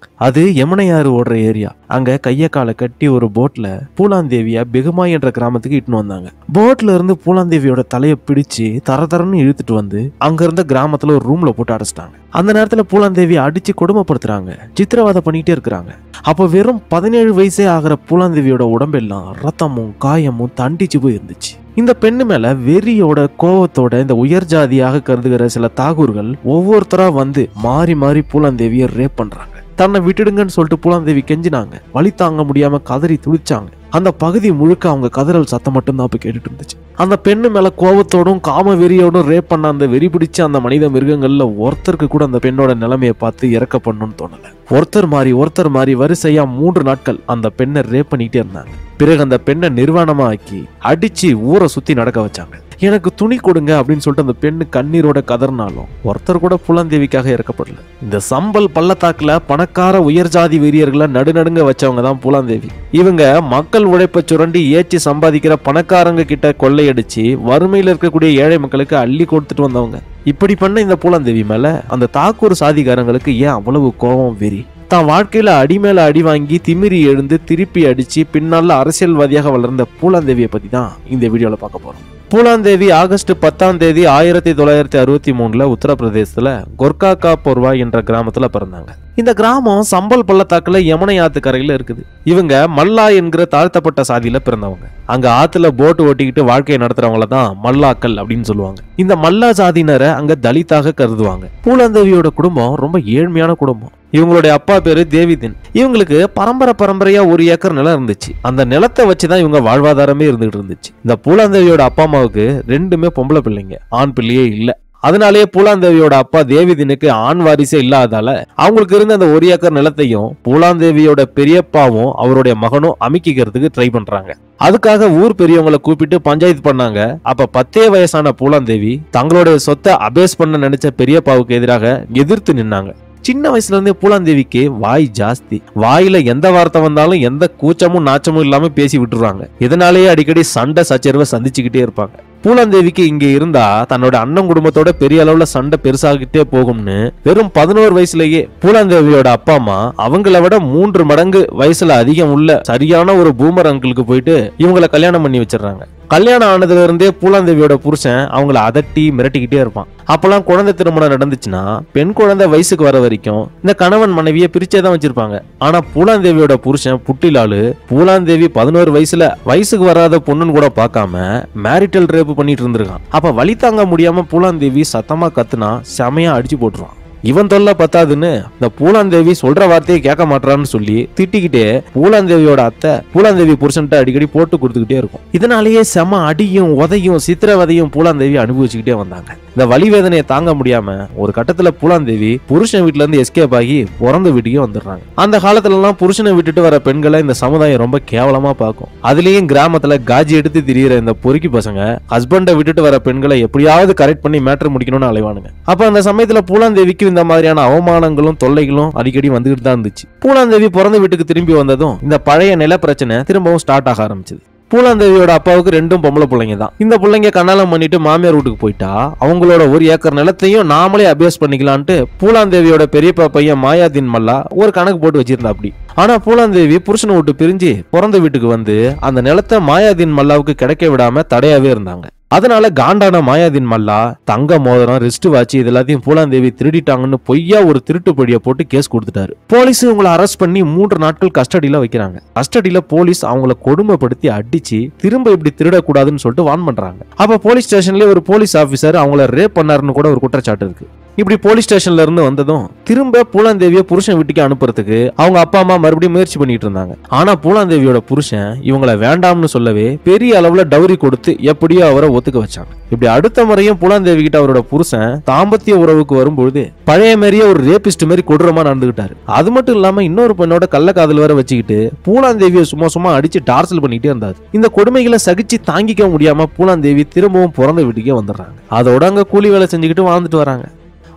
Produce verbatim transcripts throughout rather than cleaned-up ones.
அது யமுனையாறு ஓடுற ஏரியா. அங்க கைய காலை கட்டி ஒரு போட்ல பூலாந்தேவியா பெகுமாய் என்ற கிராமத்துக்கு இட்டுன்னு வந்தாங்க. போட்ல இருந்து பூலாந்தேவியோட தலையை பிடிச்சு தர தரன்னு இழுத்துட்டு வந்து அங்க இருந்த கிராமத்துல ஒரு ரூம்ல போட்டு அடைச்சிட்டாங்க. அந்த நேரத்துல பூலாந்தேவி அடிச்சு கொடுமைப்படுத்துறாங்க, சித்திரவதை பண்ணிட்டே இருக்கிறாங்க. அப்ப வெறும் பதினேழு வயசே ஆகிற பூலாந்தேவியோட உடம்பெல்லாம் ரத்தமும் காயமும் தண்டிச்சு போய் இருந்துச்சு. இந்த பெண்ணு மேல வெறியோட கோவத்தோட இந்த உயர் ஜாதியாக கருதுகிற சில தாகூர்கள் ஒவ்வொருத்தரா வந்து மாறி மாறி பூலாந்தேவியை ரேப் பண்றாங்க. தன்னை விட்டுடுங்கன்னு சொல்லிட்டு பூலாந்தேவி கெஞ்சினாங்க. வலி தாங்க முடியாம கதறி துடிச்சாங்க. அந்த பகுதி முழுக்க அவங்க கதறல் சத்தம் மட்டும்தான் அப்ப கேட்டுட்டு இருந்துச்சு. அந்த பெண்ணு மேல கோவத்தோடும் காம வெறியோடும் ரேப் பண்ண அந்த வெறி பிடிச்ச அந்த மனித மிருகங்கள்ல ஒருத்தருக்கு கூட அந்த பெண்ணோட நிலைமையை பார்த்து இறக்க பண்ணணும்னு தோணல. ஒருத்தர் மாறி ஒருத்தர் மாறி வரிசையா மூன்று நாட்கள் அந்த பெண்ணை ரேப் பண்ணிட்டே இருந்தாங்க. பிறகு அந்த பெண்ணை நிர்வாணமா ஆக்கி அடிச்சு ஊரை சுத்தி நடக்க வச்சாங்க. எனக்கு துணி கொடுங்க அப்படின்னு சொல்லிட்டு அந்த பெண்ணு கண்ணீரோட கதறினாலும் ஒருத்தர் கூட பூலாந்தேவிக்காக இறக்கப்படல. இந்த சம்பல் பள்ளத்தாக்குல பணக்கார உயர் ஜாதி வெறியர்களை நடுநடுங்க வச்சவங்க தான் பூலாந்தேவி. இவங்க மக்கள் உழைப்பை சுரண்டி ஏற்றி சம்பாதிக்கிற பணக்காரங்க கிட்ட கொள்ளையடிச்சு வறுமையில இருக்கக்கூடிய ஏழை மக்களுக்கு அள்ளி கொடுத்துட்டு வந்தவங்க. இப்படி பண்ண இந்த பூலாந்தேவி மேல அந்த தாக்கூர் சாதிகாரங்களுக்கு ஏன் அவ்வளவு கோபம் வெறி? தான் வாழ்க்கையில அடி மேல அடி வாங்கி திமிரி எழுந்து திருப்பி அடிச்சு பின்னால அரசியல்வாதியாக வளர்ந்த பூலாந்தேவியை பத்தி தான் இந்த வீடியோல பார்க்க போறோம். பூலாந்தேவி ஆகஸ்ட் பத்தாம் தேதி ஆயிரத்தி தொள்ளாயிரத்தி அறுபத்தி மூணுல உத்தரப்பிரதேசத்துல கொர்காக்கா பொர்வா என்ற கிராமத்துல பிறந்தாங்க. இந்த கிராமம் சம்பல் பள்ளத்தாக்குல யமுனை ஆத்து கரையில இருக்குது. இவங்க மல்லா என்கிற தாழ்த்தப்பட்ட சாதியில பிறந்தவங்க. அங்க ஆத்துல போட்டு ஓட்டிக்கிட்டு வாழ்க்கையை நடத்துறவங்கள தான் மல்லாக்கள் அப்படின்னு சொல்லுவாங்க. இந்த மல்லா சாதியினரை அங்க தலித்தாக கருதுவாங்க. பூலாந்தேவியோட குடும்பம் ரொம்ப ஏழ்மையான குடும்பம். இவங்களுடைய அப்பா பேரு தேவிதின். இவங்களுக்கு பரம்பரை பரம்பரையா ஒரு ஏக்கர் நிலம் இருந்துச்சு. அந்த நிலத்தை வச்சுதான் இவங்க வாழ்வாதாரமே இருந்துகிட்டு இருந்துச்சு. இந்த பூலாந்தேவியோட அப்பா அம்மாவுக்கு ரெண்டுமே பொம்பளை பிள்ளைங்க, ஆண் பிள்ளையே இல்ல. அதனாலேயே பூலாந்தேவியோட அப்பா தேவிதினுக்கு ஆண் வாரிசே இல்லாதால அவங்களுக்கு இருந்த அந்த ஒரு ஏக்கர் நிலத்தையும் பூலாந்தேவியோட பெரியப்பாவும் அவருடைய மகனும் அமைக்கிறதுக்கு ட்ரை பண்றாங்க. அதுக்காக ஊர் பெரியவங்களை கூப்பிட்டு பஞ்சாயத்து பண்ணாங்க. அப்ப பத்தே வயசான பூலாந்தேவி தங்களுடைய சொத்தை அபேஸ் பண்ண நினைச்ச பெரியப்பாவுக்கு எதிராக எதிர்த்து நின்னாங்க. சின்ன வயசுல இருந்தே பூலாந்தேவிக்கு வாய் ஜாஸ்தி. வாயில எந்த வார்த்தை வந்தாலும் எந்த கூச்சமும் நாச்சமும் இல்லாம பேசி விட்டுருவாங்க. இதனாலேயே அடிக்கடி சண்டை சச்சரவை சந்திச்சுக்கிட்டே இருப்பாங்க. பூலாந்தேவிக்கு இங்க இருந்தா தன்னோட அண்ணன் குடும்பத்தோட பெரிய அளவுல சண்டை பெருசாகிட்டே போகும்னு வெறும் பதினோரு வயசுலயே பூலாந்தேவியோட அப்பா அம்மா அவங்கள விட மூன்று மடங்கு வயசுல அதிகம் உள்ள சரியான ஒரு பூமர் அங்கிளுக்கு போயிட்டு இவங்களை கல்யாணம் பண்ணி வச்சிடறாங்க. கல்யாணம் ஆனதுல இருந்தே பூலாந்தேவியோட புருஷன் அவங்கள அதட்டி மிரட்டிக்கிட்டே இருப்பான். அப்பெல்லாம் குழந்தை திருமணம் நடந்துச்சுன்னா பெண் குழந்தை வயசுக்கு வர வரைக்கும் இந்த கணவன் மனைவியை பிரிச்சேதான் வச்சிருப்பாங்க. ஆனா பூலாந்தேவியோட புருஷன் புட்டிலாலு பூலாந்தேவி பதினோரு வயசுல வயசுக்கு வராத பொண்ணுன்னு கூட பார்க்காம மேரிட்டல் ரேப் பண்ணிட்டு இருந்திருக்கான். அப்ப வலி தாங்க முடியாம பூலாந்தேவி சத்தமா கத்துனா செமையா அடிச்சு போட்டுருவான். இவன் தொல்லை பத்தாதுன்னு இந்த பூலாந்தேவி சொல்ற வார்த்தையை கேட்க மாட்டான்னு சொல்லி திட்டிக்கிட்டே பூலாந்தேவியோட அத்தை பூலாந்தேவி புருஷன்ட்ட அடிக்கடி போட்டு கொடுத்துக்கிட்டே இருக்கும். இதனாலேயே செம அடியும் உதையும் சித்திரவதையும் பூலாந்தேவி அனுபவிச்சுக்கிட்டே வந்தாங்க. இந்த வலி வேதனையை தாங்க முடியாம ஒரு கட்டத்துல பூலாந்தேவி புருஷன் வீட்டுல இருந்து எஸ்கேப் ஆகி பிறந்த வீட்டுக்கே வந்துடுறாங்க. அந்த காலத்துல எல்லாம் புருஷனை விட்டுட்டு வர பெண்களை இந்த சமுதாயம் ரொம்ப கேவலமா பார்க்கும். அதுலயும் கிராமத்துல காஜி எடுத்து திரியிற இந்த பொறுக்கி பசங்க ஹஸ்பண்டை விட்டுட்டு வர பெண்களை எப்படியாவது கரெக்ட் பண்ணி மேட்டர் முடிக்கணும்னு அலைவானுங்க. அப்ப அந்த சமயத்துல பூலாந்தேவிக்கு இந்த மாதிரியான அவமானங்களும் தொல்லைகளும் அடிக்கடி வந்துகிட்டு தான் இருந்துச்சு. பூலாந்தேவி பிறந்த வீட்டுக்கு திரும்பி வந்ததும் இந்த பழைய நில பிரச்சனை திரும்பவும் ஸ்டார்ட் ஆக ஆரம்பிச்சது. பூலாந்தேவியோட அப்பாவுக்கு ரெண்டும் பொம்பளை பிள்ளைங்க தான். இந்த பிள்ளைங்க கண்ணாலம் பண்ணிட்டு மாமியார் வீட்டுக்கு போயிட்டா அவங்களோட ஒரு ஏக்கர் நிலத்தையும் நாமளே அபியாஸ் பண்ணிக்கலான்ட்டு பூலாந்தேவியோட பெரியப்பா பையன் மாயாதீன் மல்லா ஒரு கணக்கு போட்டு வச்சிருந்தா. அப்படி ஆனா பூலாந்தேவி புருஷனை விட்டு பிரிஞ்சு பிறந்த வீட்டுக்கு வந்து அந்த நிலத்தை மாயாதீன் மல்லாவுக்கு கிடைக்க விடாம தடையாவே இருந்தாங்க. அதனால காண்டான மாயாதீன் மல்லா தங்க மோதிரம் ரிஸ்ட் வாட்ச் இது எல்லாத்தையும் பூலாந்தேவி திருடிட்டாங்கன்னு பொய்யா ஒரு திருட்டு பழிய போட்டு கேஸ் கொடுத்துட்டாரு. போலீஸ் உங்களை அரெஸ்ட் பண்ணி மூன்று நாட்கள் கஸ்டடியில வைக்கிறாங்க. கஸ்டடியில போலீஸ் அவங்களை கொடுமைப்படுத்தி அடிச்சு திரும்ப இப்படி திருடக்கூடாதுன்னு சொல்லிட்டு வார்ன் பண்றாங்க. அப்ப போலீஸ் ஸ்டேஷன்லயே ஒரு போலீஸ் ஆபீசர் அவங்கள ரேப் பண்ணாருன்னு கூட ஒரு குற்றச்சாட்டு இருக்கு. இப்படி போலீஸ் ஸ்டேஷன்ல இருந்து வந்ததும் திரும்ப பூலாந்தேவியை புருஷன் வீட்டுக்கு அனுப்புறதுக்கு அவங்க அப்பா அம்மா மறுபடியும் முயற்சி பண்ணிட்டு இருந்தாங்க. ஆனா பூலாந்தேவியோட புருஷன் இவங்களை வேண்டாம்னு சொல்லவே பெரிய அளவுல டவுரி கொடுத்து எப்படியோ அவரை ஒத்துக்க வச்சாங்க. இப்படி அடுத்த முறையும் பூலாந்தேவி கிட்ட அவரோட புருஷன் தாம்பத்திய உறவுக்கு வரும்போது பழைய மாதிரியே ஒரு ரேபிஸ்ட் மாதிரி கொடூரமா நடந்துகிட்டாரு. அது மட்டும் இல்லாம இன்னொரு பெண்ணோட கள்ள காதல் வர வச்சுக்கிட்டு பூலாந்தேவியை சும்மா சும்மா அடிச்சு டார்ச்சல் பண்ணிட்டே இருந்தாரு. இந்த கொடுமைகளை சகிச்சு தாங்கிக்க முடியாம பூலாந்தேவி திரும்பவும் பிறந்த வீட்டுக்கே வந்துடுறாங்க. அதோட அங்க கூலி வேலை செஞ்சுக்கிட்டு வாழ்ந்துட்டு வராங்க.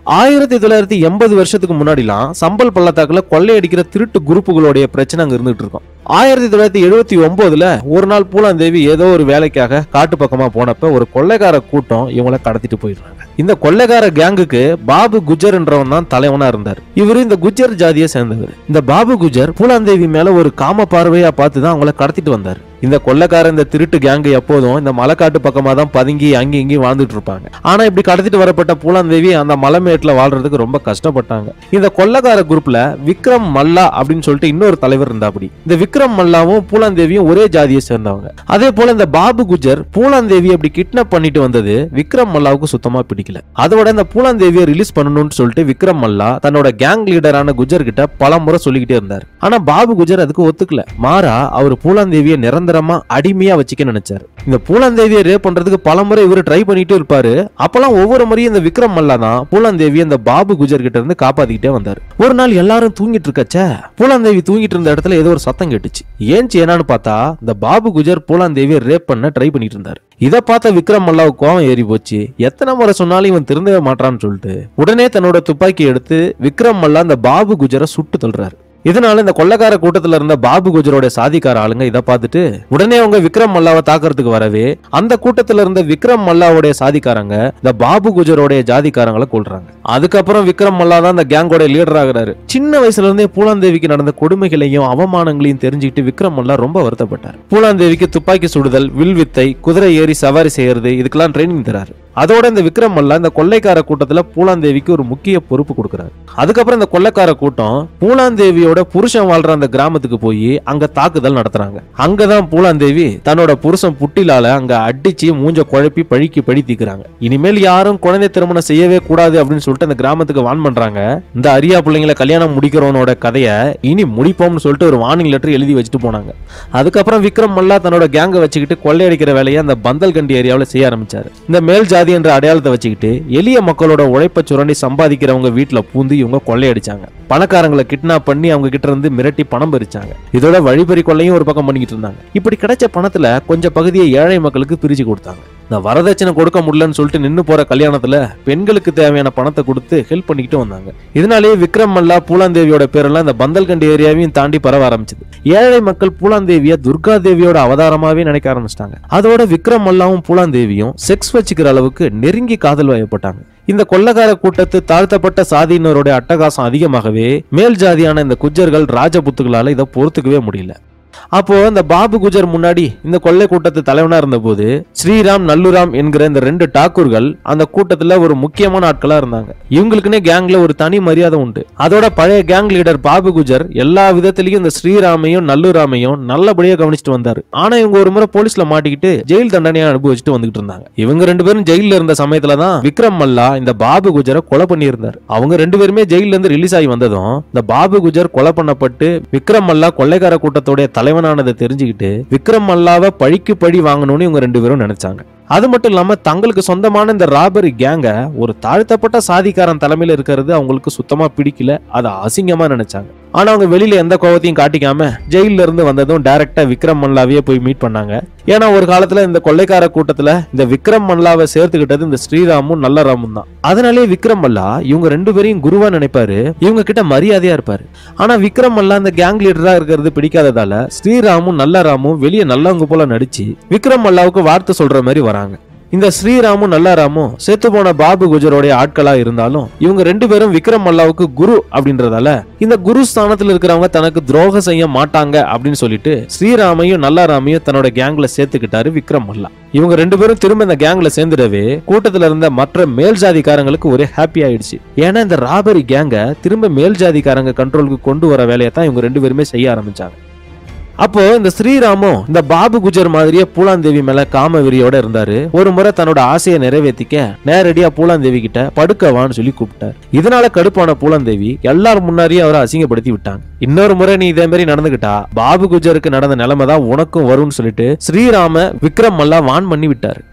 ஆயிரத்தி தொள்ளாயிரத்தி எண்பது வருஷத்துக்கு முன்னாடிலாம் சம்பல் பள்ளத்தாக்குல கொள்ளையடிக்கிற திருட்டு குரூப்புகளுடைய பிரச்சனை அங்க இருந்துட்டு இருக்கும். ஆயிரத்தி தொள்ளாயிரத்தி எழுபத்தி ஒன்பதுல ஒரு நாள் பூலான் தேவி ஏதோ ஒரு வேலைக்காக காட்டு பக்கமா போனப்ப ஒரு கொள்ளைக்கார கூட்டம் இவங்களை கடத்திட்டு போயிடுறாங்க. இந்த கொள்ளைக்கார கேங்குக்கு பாபு குஜர் என்றவன் தான் தலைவனா இருந்தார். இவரு இந்த குஜர் ஜாதியை சேர்ந்தவர். இந்த பாபு குஜர் பூலான் தேவி மேல ஒரு காம பார்வையா பார்த்துதான் அவங்கள கடத்திட்டு வந்தார். இந்த கொள்ளைக்கார இந்த திருட்டு கேங்கு எப்போதும் இந்த மலைக்காட்டு பக்கமா தான் பதுங்கி அங்கி இங்கி வாழ்ந்துட்டு இருப்பாங்க. ஆனா இப்படி கடத்திட்டு வரப்பட்ட பூலான் தேவி அந்த மலைமேட்டுல வாழ்றதுக்கு ரொம்ப கஷ்டப்பட்டாங்க. இந்த கொள்ளைக்கார குரூப்ல விக்ரம் மல்லா அப்படின்னு சொல்லிட்டு இன்னொரு தலைவர் இருந்தாப்படி. இந்த விக்ரம் மல்லாவும் பூலான் தேவியும் ஒரே ஜாதியை சேர்ந்தவங்க. அதே போல இந்த பாபு குஜர் பூலான் தேவி அப்படி கிட்னாப் பண்ணிட்டு வந்தது விக்ரம் மல்லாவுக்கு சுத்தமா பிடிக்கல. அதோட இந்த பூலான் தேவியை ரிலீஸ் பண்ணணும்னு சொல்லிட்டு விக்ரம் மல்லா தன்னோட கேங் லீடரான குஜர் கிட்ட பல முறை சொல்லிக்கிட்டே இருந்தார். ஆனா பாபு குஜர் அதுக்கு ஒத்துக்கல. மாறா அவர் பூலான் தேவியை நிரந்தரமா அடிமையா வச்சுக்க நினைச்சாரு. இந்த பூலான் தேவியை ரேப் பண்றதுக்கு பல முறை இவரு ட்ரை பண்ணிட்டு இருப்பாரு. அப்பெல்லாம் ஒவ்வொரு முறையும் இந்த விக்ரம் மல்லா தான் பூலான் தேவி அந்த பாபு குஜர் கிட்ட இருந்து காப்பாத்திக்கிட்டே வந்தாரு. ஒரு நாள் எல்லாரும் தூங்கிட்டு இருக்கச்ச பூலான் தேவி தூங்கிட்டு இருந்த இடத்துல ஏதோ ஒரு சத்தம் கேட்டுச்சு. ஏன்ச்சு என்னன்னு பார்த்தா இந்த பாபு குஜர் பூலான் தேவியை ரேப் பண்ண ட்ரை பண்ணிட்டு இருந்தாரு. இதை பார்த்த விக்ரம் மல்லாவுக்கு கோவம் ஏறி போச்சு. எத்தனை முறை சொன்னாலும் இவன் திருந்தவே மாட்டான்னு சொல்லிட்டு உடனே தன்னோட துப்பாக்கி எடுத்து விக்ரம் மல்லா அந்த பாபு குஜரை சுட்டு தள்ளுறாரு. இதனால இந்த கொள்ளைக்கார கூட்டத்துல இருந்த பாபு குஜரோட சாதிக்கார ஆளுங்க இதை பார்த்துட்டு உடனே அவங்க விக்ரம் மல்லாவை தாக்குறதுக்கு வரவே அந்த கூட்டத்துல இருந்த விக்ரம் மல்லாவுடைய சாதிக்காரங்க இந்த பாபு குஜரோடைய ஜாதிக்காரங்களை கொல்றாங்க. அதுக்கப்புறம் விக்ரம் மல்லா தான் இந்த கேங்கோட லீடர் ஆகிறாரு. சின்ன வயசுல இருந்தே பூலான் தேவிக்கு நடந்த கொடுமைகளையும் அவமானங்களையும் தெரிஞ்சுக்கிட்டு விக்ரம் மல்லா ரொம்ப வருத்தப்பட்டார். பூலான் தேவிக்கு துப்பாக்கி சுடுதல், வில்வித்தை, குதிரை ஏறி சவாரி செய்யறது இதுக்கெல்லாம் ட்ரைனிங் தராரு. அதோட இந்த விக்ரம் மல்லா இந்த கொள்ளைக்கார கூட்டத்துல பூலான் தேவிக்கு ஒரு முக்கிய பொறுப்பு கொடுக்கிறாரு. அதுக்கப்புறம் இந்த கொள்ளைக்கார கூட்டம் பூலான் தேவியோட புருஷன் வாழ்ற அந்த கிராமத்துக்கு போய் அங்க தாக்குதல் நடத்துறாங்க. அங்கதான் பூலான் தேவி தன்னோட புருஷன் புட்டிலால அங்க அடிச்சு மூஞ்ச குழப்பி பழிக்கு பழி தீக்குறாங்க. இனிமேல் யாரும் குழந்தை திருமணம் செய்யவே கூடாது அப்படின்னு சொல்லிட்டு அந்த கிராமத்துக்கு வான் பண்றாங்க. இந்த அரியா பிள்ளைங்களை கல்யாணம் முடிக்கிறவனோட கதையை இனி முடிப்போம்னு சொல்லிட்டு ஒரு வார்னிங் லெட்டர் எழுதி வச்சுட்டு போனாங்க. அதுக்கப்புறம் விக்ரம் மல்லா தன்னோட கேங்கை வச்சுக்கிட்டு கொள்ளையடிக்கிற வேலையை அந்த பந்தல்கண்டி ஏரியாவில் செய்ய ஆரம்பிச்சாரு. இந்த மேல் ஜாதி என்ற அடையாளத்தை வச்சுக்கிட்டு எளிய மக்களோட உழைப்ப சுரண்டி சம்பாதிக்கிறவங்க வீட்டுல பூந்து இவங்க கொள்ளையடிச்சாங்க. பணக்காரங்களை கிட்னாப் பண்ணி அவங்க கிட்ட இருந்து மிரட்டி பணம் பறிச்சாங்க. இதோட வழிபறி கொள்ளையும் ஒரு பக்கம் பண்ணிக்கிட்டு இருந்தாங்க. இப்படி கிடைச்ச பணத்துல கொஞ்சம் பகுதியை ஏழை மக்களுக்கு பிரிச்சு கொடுத்தாங்க. நான் வரதட்சணை கொடுக்க முடியலன்னு சொல்லிட்டு நின்று போற கல்யாணத்துல பெண்களுக்கு தேவையான பணத்தை கொடுத்து ஹெல்ப் பண்ணிக்கிட்டு வந்தாங்க. இதனாலேயே விக்ரம் மல்லா பூலான் தேவியோட பேரெல்லாம் இந்த பந்தல்கண்டி ஏரியாவையும் தாண்டி பரவ ஆரம்பிச்சது. ஏழை மக்கள் பூலான் தேவிய துர்கா தேவியோட அவதாரமாவே நினைக்க ஆரம்பிச்சிட்டாங்க. அதோட விக்ரம் மல்லாவும் பூலான் தேவியும் செக்ஸ் வச்சுக்கிற அளவுக்கு நெருங்கி காதல் வயப்பட்டாங்க. இந்த கொள்ளைக்கார கூட்டத்து தாழ்த்தப்பட்ட சாதியினருடைய அட்டகாசம் அதிகமாகவே மேல் ஜாதியான இந்த குஜர்கள் ராஜபுத்துகளால இதை பொறுத்துக்கவே முடியல. அப்போ இந்த பாபு குஜர் முன்னாடி இந்த கொள்ளை கூட்டத்து தலைவனா இருந்த போது ஸ்ரீராம், நல்லுராம் என்கிற இந்த ரெண்டு டாக்கூர்கள் அந்த கூட்டத்துல ஒரு முக்கியமான ஆட்களா இருந்தாங்க. இவங்களுக்குன்னே கேங்ல ஒரு தனி மரியாதை உண்டு. அதோட பழைய கேங் லீடர் பாபு குஜர் எல்லா விதத்திலையும் இந்த ஸ்ரீராமையும் நல்லுராமையும் நல்லபடியா கவனிச்சுட்டு வந்தாரு. ஆனா இவங்க ஒரு முறை போலீஸ்ல மாட்டிக்கிட்டு ஜெயில் தண்டனையா அனுபவிச்சுட்டு வந்துகிட்டு இருந்தாங்க. இவங்க ரெண்டு பேரும் ஜெயில இருந்த சமயத்துலதான் விக்ரம் மல்லா இந்த பாபு குஜரை கொலை பண்ணி இருந்தார். அவங்க ரெண்டு பேருமே ஜெயில இருந்து ரிலீஸ் ஆகி வந்ததும் இந்த பாபு குஜர் கொலை பண்ணப்பட்டு விக்ரம் மல்லா கொள்ளைக்கார கூட்டத்தோட தலைவனானதை தெரிஞ்சுக்கிட்டு விக்ரம் மல்லாவை பழிக்கு பழி வாங்கணும்னு இவங்க ரெண்டு பேரும் நினைச்சாங்க. அது மட்டும் இல்லாம தங்களுக்கு சொந்தமான இந்த ராபரி கேங்க ஒரு தாழ்த்தப்பட்ட சாதிக்காரன் தலைமையில இருக்கிறது அவங்களுக்கு சுத்தமா பிடிக்கல. அதை அசிங்கமா நினைச்சாங்க. ஆனா அவங்க வெளியில எந்த கோபத்தையும் காட்டிக்காம ஜெயில இருந்து வந்ததும் டைரக்டா விக்ரம் மல்லாவையே போய் மீட் பண்ணாங்க. ஏன்னா ஒரு காலத்துல இந்த கொள்ளைக்கார கூட்டத்துல இந்த விக்ரம் மல்லாவை சேர்த்துக்கிட்டது இந்த ஸ்ரீராமும் நல்லராமும் தான். அதனாலே விக்ரம் மல்லா இவங்க ரெண்டு பேரையும் குருவா நினைப்பாரு, இவங்க கிட்ட மரியாதையா இருப்பாரு. ஆனா விக்ரம் மல்லா இந்த கேங் லீடரா இருக்கிறது பிடிக்காததால ஸ்ரீராமும் நல்லராமும் வெளியே நல்லவங்க போல நடிச்சு விக்ரம் மல்லாவுக்கு வார்த்தை சொல்ற மாதிரி வராங்க. இந்த ஸ்ரீராமும் நல்லராமும் செத்து போன பாபு குஜரோட ஆட்களா இருந்தாலும் இவங்க ரெண்டு பேரும் விக்ரம் மல்லாவுக்கு குரு அப்படின்றதால இந்த குரு ஸ்தானத்தில் இருக்கிறவங்க தனக்கு துரோகம் செய்ய மாட்டாங்க அப்படின்னு சொல்லிட்டு ஸ்ரீராமையும் நல்லராமையும் தன்னோட கேங்ல சேர்த்துக்கிட்டாரு விக்ரம் மல்லா. இவங்க ரெண்டு பேரும் திரும்ப இந்த கேங்ல சேர்ந்துடவே கூட்டத்துல இருந்த மற்ற மேல் ஜாதிக்காரங்களுக்கு ஒரே ஹாப்பி ஆயிடுச்சு. ஏன்னா இந்த ராபரி கேங்க திரும்ப மேல் ஜாதிக்காரங்க கண்ட்ரோலுக்கு கொண்டு வர வேலையை தான் இவங்க ரெண்டு பேருமே செய்ய ஆரம்பிச்சாங்க. அப்போ இந்த ஸ்ரீராமும் இந்த பாபு குஜர் மாதிரியே பூலான் தேவி மேல காம வெறியோட இருந்தாரு. ஒரு முறை தன்னோட ஆசையை நிறைவேற்றிக்க நேரடியா பூலான் தேவி கிட்ட படுக்கவான்னு சொல்லி கூப்பிட்டார். இதனால கடுப்பான பூலான் தேவி எல்லாரும் முன்னாடியே அவரை அசிங்கப்படுத்தி விட்டாங்க. இன்னொரு முறை நீ இதே மாதிரி நடந்துகிட்டா பாபு குஜருக்கு நடந்த நிலைமை தான் உனக்கும் வரும்னு சொல்லிட்டு ஸ்ரீராம விக்ரம் மல்லா வான் பண்ணி விட்டாரு.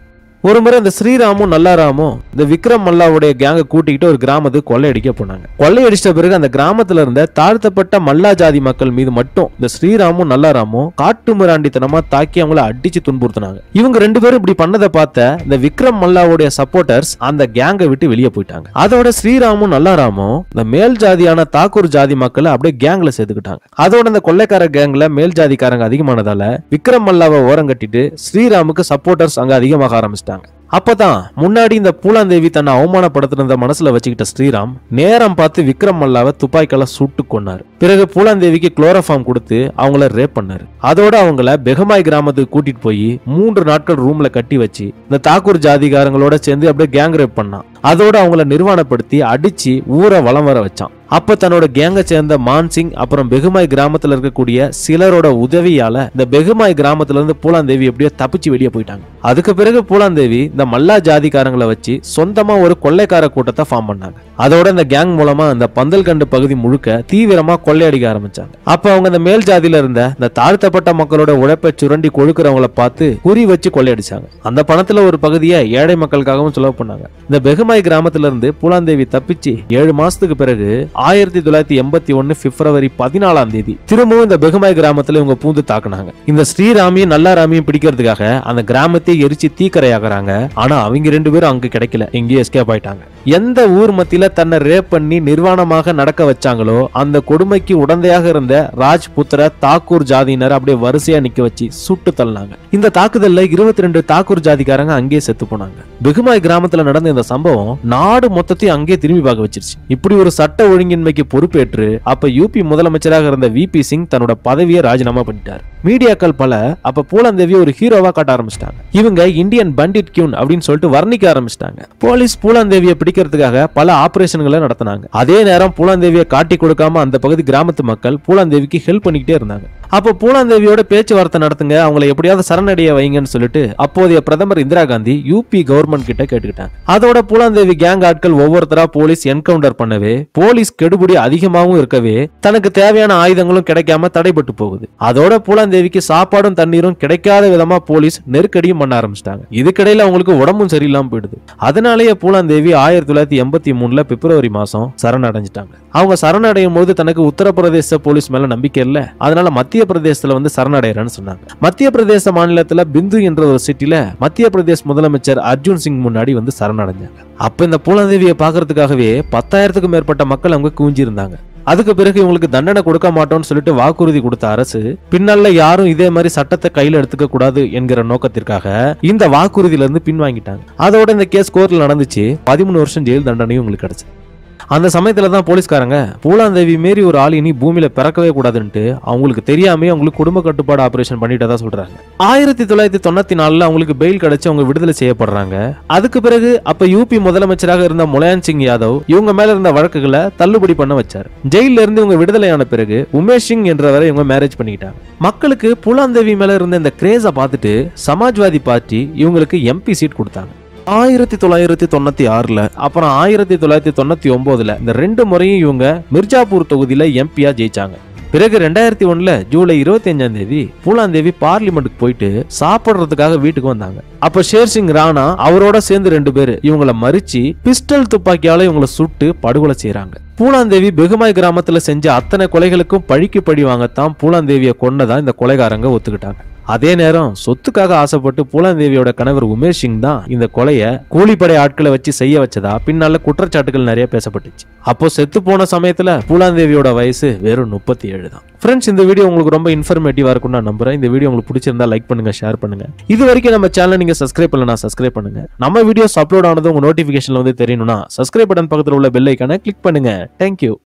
ஒரு முறை இந்த ஸ்ரீராமும் நல்லாராமும் இந்த விக்ரம் மல்லாவுடைய கேங்க கூட்டிக்கிட்டு ஒரு கிராமத்துக்கு கொள்ளையடிக்க போனாங்க. கொள்ளையடிச்ச பிறகு அந்த கிராமத்துல இருந்த தாழ்த்தப்பட்ட மல்லா ஜாதி மக்கள் மீது மட்டும் இந்த ஸ்ரீராமும் நல்லாராமும் காட்டு மிராண்டித்தனமா தாக்கி அவங்கள அடிச்சு துன்புறுத்தினாங்க. இவங்க ரெண்டு பேரும் இப்படி பண்ணதை பார்த்த இந்த விக்ரம் மல்லாவுடைய சப்போர்ட்டர்ஸ் அந்த கேங்கை விட்டு வெளியே போயிட்டாங்க. அதோட ஸ்ரீராமும் நல்லாராமும் இந்த மேல் ஜாதியான தாக்கூர் ஜாதி மக்களை அப்படியே கேங்ல சேர்த்துக்கிட்டாங்க. அதோட இந்த கொள்ளைக்கார கேங்ல மேல் ஜாதிக்காரங்க அதிகமானதால விக்ரம் மல்லாவை ஓரம் கட்டிட்டு ஸ்ரீராமுக்கு சப்போர்ட்டர்ஸ் அங்க அதிகமாக ஆரம்பிச்சிட்டாங்க. அப்பதான் முன்னாடி இந்த பூலான் தேவி தன்னை அவமானப்படுத்துறத மனசுல வச்சுக்கிட்ட ஸ்ரீராம் நேரம் பார்த்து விக்ரம் மல்லாவை துப்பாக்கியால சுட்டு கொன்னாரு. பிறகு பூலான் தேவிக்கு குளோரோஃபார்ம் கொடுத்து அவங்கள ரேப் பண்ணாரு. அதோட அவங்கள பெகமாய் கிராமத்துக்கு கூட்டிட்டு போய் மூன்று நாட்கள் ரூம்ல கட்டி வச்சு இந்த தாக்கூர் ஜாதிகாரங்களோட சேர்ந்து அப்படியே கேங் ரேப் பண்ணான். அதோட அவங்கள நிர்வாணப்படுத்தி அடிச்சு ஊரை வலம் வர வச்சான். அப்ப தன்னோட கேங்க சேர்ந்த மான்சிங் அப்புறம் பெகுமாய் கிராமத்துல இருக்கக்கூடிய சிலரோட உதவியால இந்த பெகுமாய் கிராமத்துல இருந்து பூலான் தேவி எப்படியோ தப்பிச்சு வெளியே போயிட்டாங்க. அதுக்கு பிறகு பூலான் தேவி இந்த மல்லா ஜாதிகாரங்களை வச்சு சொந்தமா ஒரு கொள்ளைக்கார கூட்டத்தை ஃபார்ம் பண்ணாங்க. அதோட இந்த கேங் மூலமா இந்த பந்தல்கண்டு பகுதி முழுக்க தீவிரமா கொள்ளையடிக்க ஆரம்பிச்சாங்க. அப்ப அவங்க இந்த மேல் ஜாதியில இருந்த இந்த தாழ்த்தப்பட்ட மக்களோட உழைப்பை சுரண்டி கொழுக்கிறவங்கள பார்த்து குறி வச்சு கொள்ளையடிச்சாங்க. அந்த பணத்துல ஒரு பகுதியை ஏழை மக்களுக்காகவும் செலவு பண்ணாங்க. இந்த பெகுமாய் கிராமத்துல இருந்து பூலான் தேவி தப்பிச்சு ஏழு மாசத்துக்கு பிறகு ஆயிரத்தி தொள்ளாயிரத்தி எண்பத்தி ஒன்னு பிப்ரவரி பதினாலாம் தேதி திரும்பவும் இந்த பெகுமாய் கிராமத்துல இவங்க பூந்து தாக்குனாங்க. இந்த ஸ்ரீராமியும் நல்லாராமியும் பிடிக்கிறதுக்காக அந்த கிராமத்தை எரிச்சு தீக்கரையாக்குறாங்க. ஆனா அவங்க ரெண்டு பேரும் அங்க கிடைக்கல, எங்கேயும் எஸ்கேப் ஆயிட்டாங்க. எந்த ஊர் மத்தியில தன்னை ரேப் பண்ணி நிர்வாணமாக நடக்க வச்சாங்களோ அந்த கொடுமைக்கு உடந்தையாக இருந்த ராஜ்புத்திர தாக்கூர் ஜாதியினர் அப்படியே வரிசையா நிக்க வச்சு சுட்டு தள்ளினாங்க. இந்த தாக்குதல்ல இருபத்தி ரெண்டு தாக்கூர் ஜாதிக்காரங்க அங்கேயே செத்து போனாங்க. பெகுமாய் கிராமத்துல நடந்த இந்த சம்பவம் நாடு மொத்தத்தையும் அங்கே திரும்பி பார்க்க வச்சிருச்சு. இப்படி ஒரு சட்ட ஒழுங்கின்மைக்கு பொறுப்பேற்று அப்ப யூபி முதலமைச்சராக இருந்த விபி சிங் தன்னோட பதவியை ராஜினாமா பண்ணிட்டார். மீடியாக்கள் பல அப்ப பூலான் தேவியை ஒரு ஹீரோவா காட்ட ஆரம்பிச்சிட்டாங்க. இவங்க இந்தியன் பண்டிட் கியூன் அப்படின்னு சொல்லிட்டு வர்ணிக்க ஆரம்பிச்சிட்டாங்க. போலீஸ் பூலான் தேவியை பிடிக்கிறதுக்காக பல ஆபரேஷன்களை நடத்தினாங்க. அதே நேரம் பூலான் தேவியை காட்டி கொடுக்காம அந்த பகுதி கிராமத்து மக்கள் பூலான் தேவிக்கு ஹெல்ப் பண்ணிக்கிட்டே இருந்தாங்க. அப்ப பூலான் தேவியோட பேச்சுவார்த்தை நடத்துங்க, அவங்களை எப்படியாவது சரணடைய வைங்கன்னு சொல்லிட்டு அப்போதைய பிரதமர் இந்திரா காந்தி யூபி கவர்மெண்ட் கிட்ட கேட்டுக்கிட்டாங்க. அதோட பூலான் தேவி கேங் ஆட்கள் ஒவ்வொருத்தரா போலீஸ் என்கவுண்டர் பண்ணவே போலீஸ் கெடுபிடி அதிகமாகவும் இருக்கவே தனக்கு தேவையான ஆயுதங்களும் கிடைக்காம தடைபட்டு போகுது. அதோட பூலான் தேவிக்கு சாப்பாடும் தண்ணீரும் கிடைக்காத விதமா போலீஸ் நெருக்கடியும் பண்ண ஆரம்பிச்சிட்டாங்க. இதுக்கிடையில அவங்களுக்கு உடம்பும் சரியில்லாம போயிடுது. அதனாலேயே பூலான் தேவி ஆயிரத்தி தொள்ளாயிரத்தி எண்பத்தி மூணுல பிப்ரவரி மாசம் சரணடைஞ்சிட்டாங்க. அவங்க சரணடையும் போது தனக்கு உத்தரப்பிரதேச போலீஸ் மேல நம்பிக்கை இல்ல, அதனால மத்திய பிரதேசத்துல வந்து சரணடைறேன்னு சொன்னாங்க. மத்திய பிரதேச மாநிலத்துல பிந்து என்ற ஒரு சிட்டில மத்திய பிரதேச முதலமைச்சர் அர்ஜுன் சிங் முன்னாடி வந்து சரணடைஞ்சாங்க. அப்ப இந்த பூலான் தேவியை பாக்குறதுக்காகவே பத்தாயிரத்துக்கும் மேற்பட்ட மக்கள் அவங்க குவிஞ்சி இருந்தாங்க. அதுக்கு பிறகு இவங்களுக்கு தண்டனை கொடுக்க மாட்டோம்னு சொல்லிட்டு வாக்குறுதி கொடுத்த அரசு பின்னால யாரும் இதே மாதிரி சட்டத்தை கையில எடுத்துக்க கூடாது என்கிற நோக்கத்திற்காக இந்த வாக்குறுதியில இருந்து பின்வாங்கிட்டாங்க. அதோட இந்த கேஸ் கோர்ட்ல நடந்துச்சு. பதிமூணு வருஷம் ஜெயில் தண்டனையும் உங்களுக்கு கிடைச்சு. அந்த சமயத்துல தான் போலீஸ்காரங்க பூலான் தேவி மாரி ஒரு ஆள் இனி பூமியில பிறக்கவே கூடாதுன்ட்டு அவங்களுக்கு தெரியாமே அவங்களுக்கு குடும்ப கட்டுப்பாடு ஆபரேஷன் பண்ணிட்டதா சொல்றாங்க. ஆயிரத்தி தொள்ளாயிரத்தி தொண்ணூத்தி நாலுல அவங்களுக்கு பெயில் கிடைச்சு அவங்க விடுதலை செய்யப்படுறாங்க. அதுக்கு பிறகு அப்ப யூபி முதலமைச்சராக இருந்த முலாயம் சிங் யாதவ் இவங்க மேல இருந்த வழக்குகளை தள்ளுபடி பண்ண வச்சாரு. ஜெயில இருந்து இவங்க விடுதலையான பிறகு உமேஷ் சிங் என்றவரை இவங்க மேரேஜ் பண்ணிக்கிட்டாங்க. மக்களுக்கு பூலான் தேவி மேல இருந்த இந்த கிரேஸை பார்த்துட்டு சமாஜ்வாதி பார்ட்டி இவங்களுக்கு எம்பி சீட் கொடுத்தாங்க. ஆயிரத்தி தொள்ளாயிரத்தி தொண்ணூத்தி ஆறுல அப்புறம் ஆயிரத்தி தொள்ளாயிரத்தி தொண்ணூத்தி ஒன்பதுல இந்த ரெண்டு முறையும் இவங்க மிர்ஜாப்பூர் தொகுதியில எம்பியா ஜெயிச்சாங்க. பிறகு ரெண்டாயிரத்தி ஒண்ணுல ஜூலை இருபத்தி அஞ்சாம் தேதி பூலான் தேவி பார்லிமெண்ட்டுக்கு போயிட்டு சாப்பிடுறதுக்காக வீட்டுக்கு வந்தாங்க. அப்ப ஷேர் சிங் ராணா அவரோட சேர்ந்து ரெண்டு பேரு இவங்களை மறிச்சு பிஸ்டல் துப்பாக்கியால இவங்களை சுட்டு படுகொலை செய்யறாங்க. பூலான் தேவி பெகுமாய் கிராமத்துல செஞ்ச அத்தனை கொலைகளுக்கும் பழிக்கு பழி வாங்கத்தான் பூலான் தேவியை கொன்னதான் இந்த கொலைகாரங்க ஒத்துக்கிட்டாங்க. அதே நேரம் சொத்துக்காக ஆசைப்பட்டு பூலான் தேவியோட கணவர் உமேஷ் சிங் தான் இந்த கொலையை கூலிப்படை ஆட்களை வச்சு செய்ய வச்சதா பின்னால குற்றச்சாட்டுகள் நிறைய பேசப்பட்டுச்சு. அப்போ செத்து போன சமயத்துல பூலான் தேவியோட வயசு வெறும் முப்பத்தி ஏழு தான். ஃப்ரெண்ட்ஸ், இந்த வீடியோ உங்களுக்கு ரொம்ப இன்ஃபர்மேட்டிவா இருக்கும் நான் நம்புறேன். இந்த வீடியோ உங்களுக்கு பிடிச்சிருந்தா லைக் பண்ணுங்க, ஷேர் பண்ணுங்க. இது வரைக்கும் நம்ம சேனலை நீங்க சப்ஸ்கிரைப் பண்ணலனா சப்ஸ்கிரைப் பண்ணுங்க. நம்ம வீடியோஸ் அப்லோட் ஆனது உங்க நோட்டிபிகேஷன்ல வந்து தெரியணும்னா சப்ஸ்கிரைப் பட்டன் பக்கத்துல உள்ள பெல் ஐகானை கிளிக் பண்ணுங்க. தேங்க்யூ.